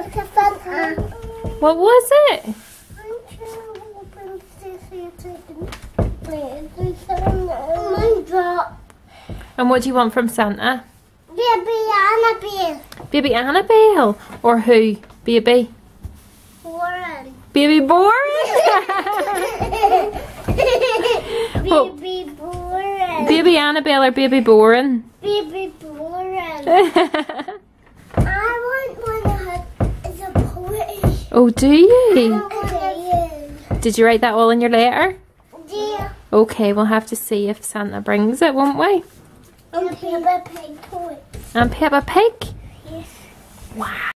What was it? And what do you want from Santa? Baby Annabelle. Baby Annabelle? Or who? Baby? Warren. Baby Boring? Baby Warren. Baby Annabelle or Baby Boring? Baby Warren. I want one that is a poet. Oh, do you? Okay. Did you write that all in your letter? Yeah. Okay, we'll have to see if Santa brings it, won't we? And Peppa Pig poet. And Peppa Pig? Yes. Wow.